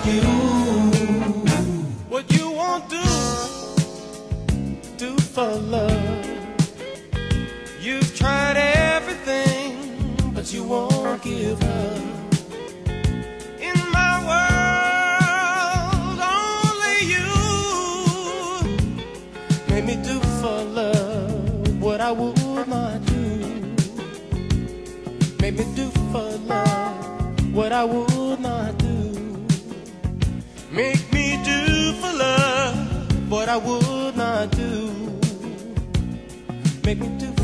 you. What you won't do for love. You've tried everything, but you won't give up. In my world, only you made me do for love what I would not do. Made me do for love what I would not do. Make me do for love what I would not do. Make me do